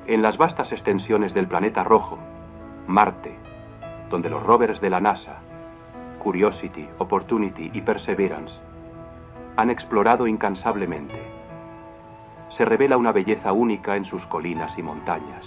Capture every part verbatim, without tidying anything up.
En las vastas extensiones del planeta rojo, Marte, donde los rovers de la NASA, Curiosity, Opportunity y Perseverance, han explorado incansablemente, se revela una belleza única en sus colinas y montañas.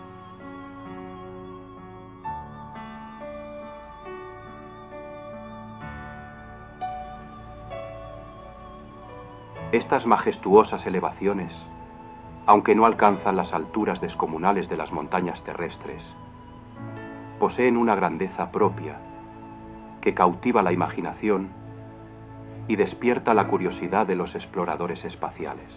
Estas majestuosas elevaciones, aunque no alcanzan las alturas descomunales de las montañas terrestres, poseen una grandeza propia que cautiva la imaginación y despierta la curiosidad de los exploradores espaciales.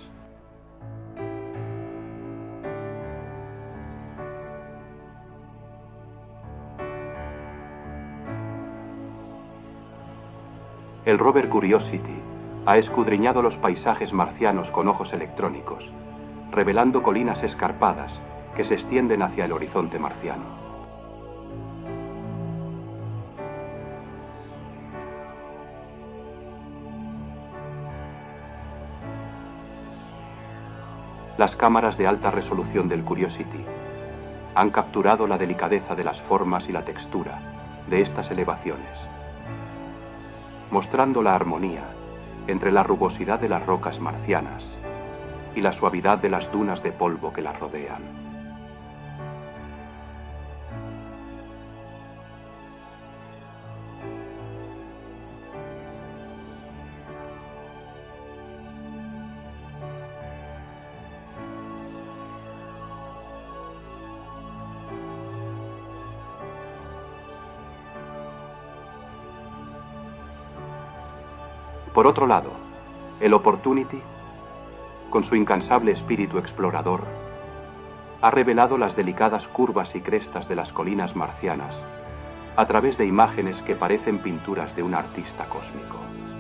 El rover Curiosity ha escudriñado los paisajes marcianos con ojos electrónicos, revelando colinas escarpadas que se extienden hacia el horizonte marciano. Las cámaras de alta resolución del Curiosity han capturado la delicadeza de las formas y la textura de estas elevaciones, mostrando la armonía entre la rugosidad de las rocas marcianas y la suavidad de las dunas de polvo que las rodean. Por otro lado, el Opportunity, con su incansable espíritu explorador, ha revelado las delicadas curvas y crestas de las colinas marcianas a través de imágenes que parecen pinturas de un artista cósmico.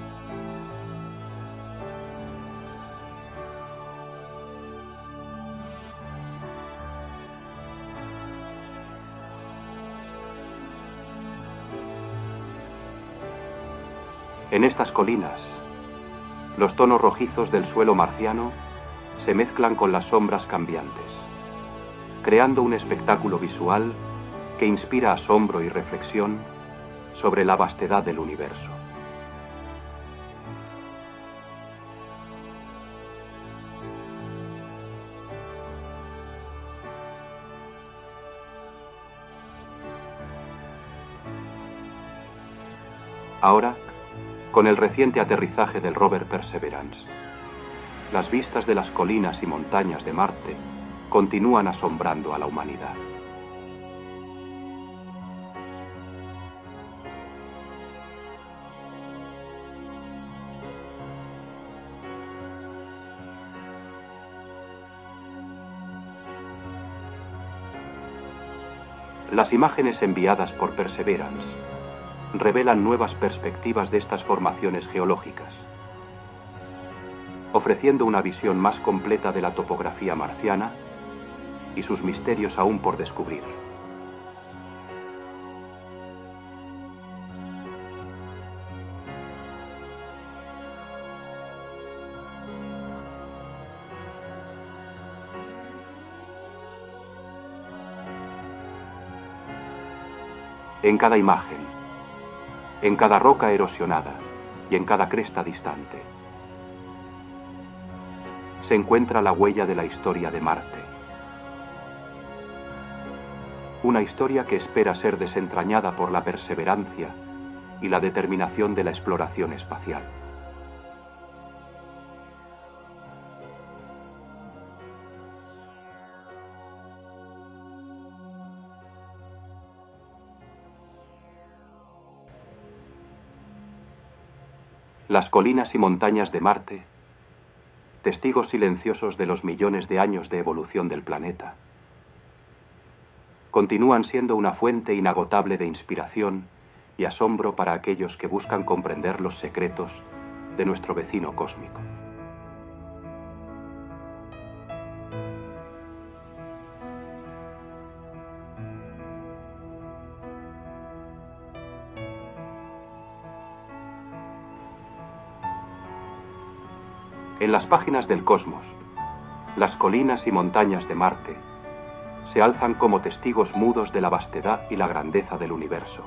En estas colinas, los tonos rojizos del suelo marciano se mezclan con las sombras cambiantes, creando un espectáculo visual que inspira asombro y reflexión sobre la vastedad del universo. Ahora, con el reciente aterrizaje del rover Perseverance, las vistas de las colinas y montañas de Marte continúan asombrando a la humanidad. Las imágenes enviadas por Perseverance revelan nuevas perspectivas de estas formaciones geológicas, ofreciendo una visión más completa de la topografía marciana y sus misterios aún por descubrir. En cada imagen, en cada roca erosionada y en cada cresta distante, se encuentra la huella de la historia de Marte. Una historia que espera ser desentrañada por la perseverancia y la determinación de la exploración espacial. Las colinas y montañas de Marte, testigos silenciosos de los millones de años de evolución del planeta, continúan siendo una fuente inagotable de inspiración y asombro para aquellos que buscan comprender los secretos de nuestro vecino cósmico. En las páginas del cosmos, las colinas y montañas de Marte se alzan como testigos mudos de la vastedad y la grandeza del universo.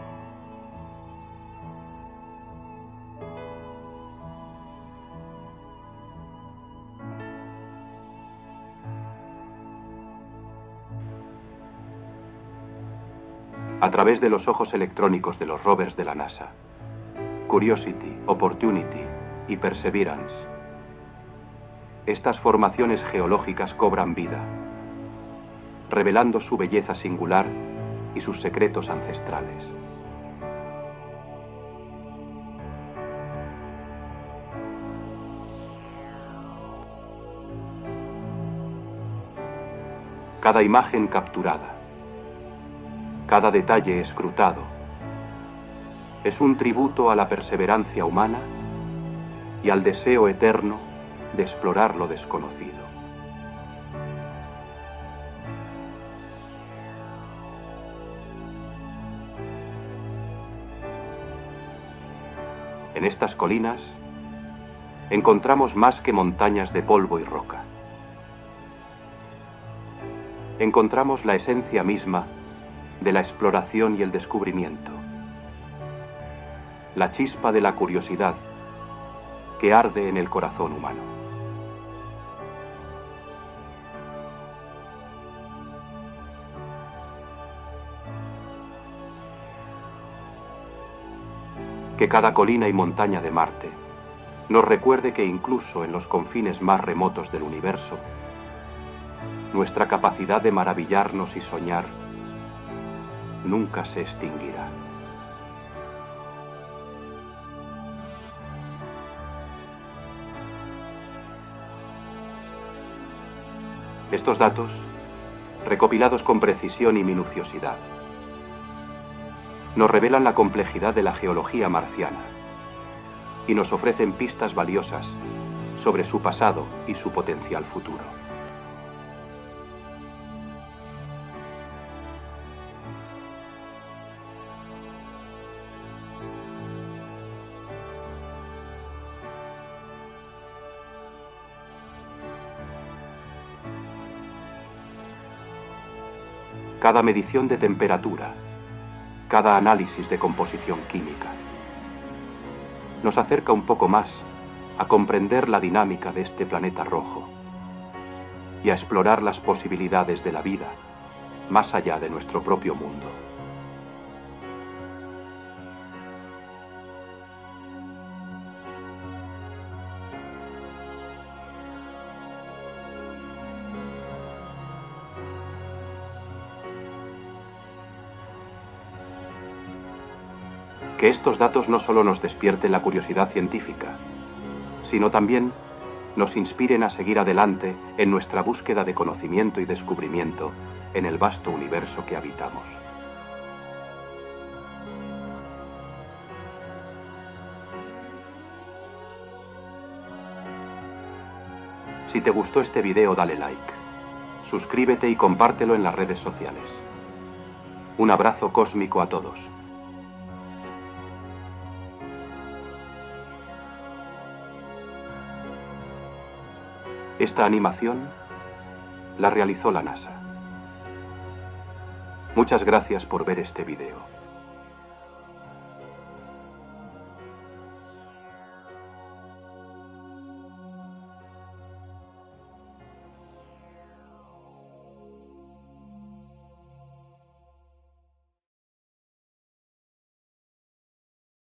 A través de los ojos electrónicos de los rovers de la NASA, Curiosity, Opportunity y Perseverance, estas formaciones geológicas cobran vida, revelando su belleza singular y sus secretos ancestrales. Cada imagen capturada, cada detalle escrutado, es un tributo a la perseverancia humana y al deseo eterno de explorar lo desconocido. En estas colinas encontramos más que montañas de polvo y roca. Encontramos la esencia misma de la exploración y el descubrimiento, la chispa de la curiosidad que arde en el corazón humano. Que cada colina y montaña de Marte nos recuerde que incluso en los confines más remotos del universo, nuestra capacidad de maravillarnos y soñar nunca se extinguirá. Estos datos, recopilados con precisión y minuciosidad, nos revelan la complejidad de la geología marciana y nos ofrecen pistas valiosas sobre su pasado y su potencial futuro. Cada medición de temperatura, cada análisis de composición química, nos acerca un poco más a comprender la dinámica de este planeta rojo y a explorar las posibilidades de la vida más allá de nuestro propio mundo. Que estos datos no solo nos despierten la curiosidad científica, sino también nos inspiren a seguir adelante en nuestra búsqueda de conocimiento y descubrimiento en el vasto universo que habitamos. Si te gustó este video, dale like, suscríbete y compártelo en las redes sociales. Un abrazo cósmico a todos. Esta animación la realizó la NASA. Muchas gracias por ver este video.